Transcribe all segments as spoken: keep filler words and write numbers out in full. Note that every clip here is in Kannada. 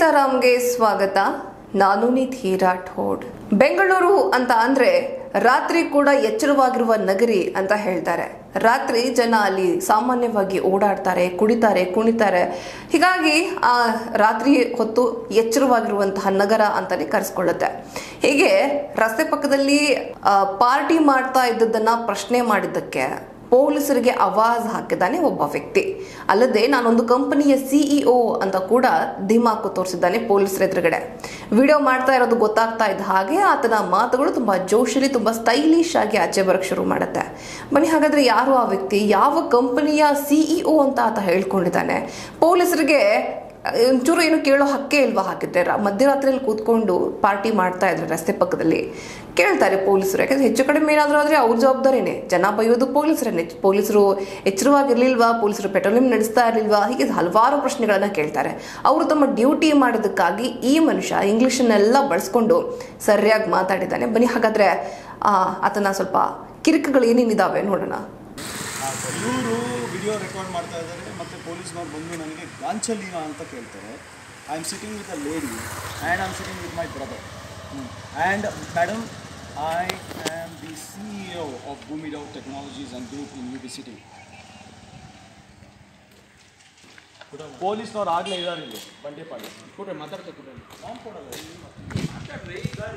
ಸೀತಾರಾಮ್ಗೆ ಸ್ವಾಗತ. ನಾನು ನಿಧಿ ರಾಠೋಡ್. ಬೆಂಗಳೂರು ಅಂತ ಅಂದ್ರೆ ರಾತ್ರಿ ಕೂಡ ಎಚ್ಚರವಾಗಿರುವ ನಗರಿ ಅಂತ ಹೇಳ್ತಾರೆ. ರಾತ್ರಿ ಜನ ಅಲ್ಲಿ ಸಾಮಾನ್ಯವಾಗಿ ಓಡಾಡ್ತಾರೆ, ಕುಡಿತಾರೆ, ಕುಣಿತಾರೆ. ಹೀಗಾಗಿ ಆ ರಾತ್ರಿ ಹೊತ್ತು ಎಚ್ಚರವಾಗಿರುವಂತಹ ನಗರ ಅಂತಾನೆ ಕರೆಸ್ಕೊಳ್ಳುತ್ತೆ. ಹೀಗೆ ರಸ್ತೆ ಪಕ್ಕದಲ್ಲಿ ಪಾರ್ಟಿ ಮಾಡ್ತಾ ಇದ್ದದನ್ನ ಪ್ರಶ್ನೆ ಮಾಡಿದ್ದಕ್ಕೆ ಪೊಲೀಸರಿಗೆ ಆವಾಜ್ ಹಾಕಿದ್ದಾನೆ ಒಬ್ಬ ವ್ಯಕ್ತಿ. ಅಲ್ಲದೆ ನಾನೊಂದು ಕಂಪನಿಯ ಸಿಇಒ ಅಂತ ಕೂಡ ಧಿಮಾಕು ತೋರಿಸಿದ್ದಾನೆ ಪೊಲೀಸರ ಎದುರುಗಡೆ. ವಿಡಿಯೋ ಮಾಡ್ತಾ ಇರೋದು ಗೊತ್ತಾಗ್ತಾ ಇದ್ದ ಹಾಗೆ ಆತನ ಮಾತುಗಳು ತುಂಬಾ ಜೋಶಲ್ಲಿ, ತುಂಬಾ ಸ್ಟೈಲಿಶ್ ಆಗಿ ಆಚೆ ಬರಕ್ ಶುರು ಮಾಡುತ್ತೆ. ಬನ್ನಿ ಹಾಗಾದ್ರೆ ಯಾರು ಆ ವ್ಯಕ್ತಿ, ಯಾವ ಕಂಪನಿಯ ಸಿಇಒ ಅಂತ ಆತ ಹೇಳ್ಕೊಂಡಿದ್ದಾನೆ? ಪೊಲೀಸರಿಗೆ ಒಂಚೂರು ಏನು ಕೇಳೋ ಹಕ್ಕೇ ಇಲ್ವಾ? ಹಾಕಿದ್ರೆ ಮಧ್ಯರಾತ್ರಿಯಲ್ಲಿ ಕೂತ್ಕೊಂಡು ಪಾರ್ಟಿ ಮಾಡ್ತಾ ಇದ್ರೆ ರಸ್ತೆ ಪಕ್ಕದಲ್ಲಿ ಕೇಳ್ತಾರೆ ಪೊಲೀಸರು. ಯಾಕಂದ್ರೆ ಹೆಚ್ಚು ಕಡಿಮೆ ಏನಾದರೂ ಆದರೆ ಅವ್ರ ಜವಾಬ್ದಾರಿನೇ. ಜನ ಬೈಯೋದು ಪೊಲೀಸರನ್ನೇ. ಪೊಲೀಸರು ಎಚ್ಚರವಾಗಿರ್ಲಿಲ್ವಾ? ಪೊಲೀಸರು ಪೆಟ್ರೋಲಿಂಗ್ ನಡೆಸ್ತಾ ಇರಲಿಲ್ವಾ? ಹೀಗೆ ಹಲವಾರು ಪ್ರಶ್ನೆಗಳನ್ನ ಕೇಳ್ತಾರೆ. ಅವರು ತಮ್ಮ ಡ್ಯೂಟಿ ಮಾಡೋದಕ್ಕಾಗಿ ಈ ಮನುಷ್ಯ ಇಂಗ್ಲಿಷನ್ನೆಲ್ಲ ಬಳಸ್ಕೊಂಡು ಸರಿಯಾಗಿ ಮಾತಾಡಿದ್ದಾನೆ. ಬನ್ನಿ ಹಾಗಾದ್ರೆ ಆ ಆತನ ಸ್ವಲ್ಪ ಕಿರಿಕುಗಳು ಏನೇನಿದಾವೆ ನೋಡೋಣ. ಇವರು ವಿಡಿಯೋ ರೆಕಾರ್ಡ್ ಮಾಡ್ತಾ ಇದ್ದಾರೆ ಮತ್ತು ಪೊಲೀಸ್ನವ್ರು ಬಂದು ನನಗೆ ಗಾಂಚಲಿನ ಅಂತ ಕೇಳ್ತಾರೆ. I am sitting with a lady and I am sitting with my brother and madam, I am the C E O of Bhumirao technologies and group in U B city. ಪೊಲೀಸ್ನವ್ರು ಆಗಲೇ ಇದ್ದಾರೆ ಇಲ್ಲಿ ಬಂಡೆಪಾಡಿ ಕೊಡ್ರಿ, ಮಾತಾಡ್ತಾ ಕೊಡ್ರಿ. ನಾನು ಕೊಡಲ್ಲ, ಮಾತಾಡ್ರಿ.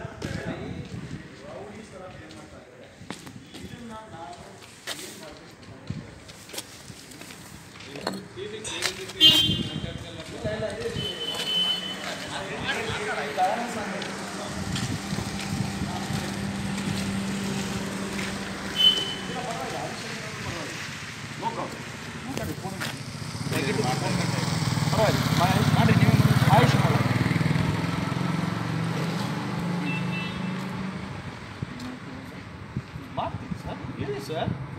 ಮಾಡಿ ನೀವು ಆಯುಷ್ ಮಾಡಿ ಮಾಡ್ತೀನಿ ಸರ್, ಹೇಳಿ ಸರ್.